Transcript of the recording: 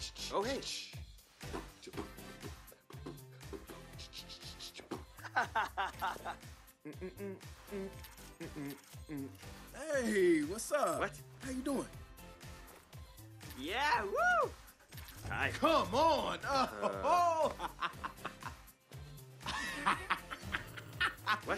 Oh, hey. Hey, what's up? What? How you doing? Yeah, woo! Hi. Come on! Oh, What?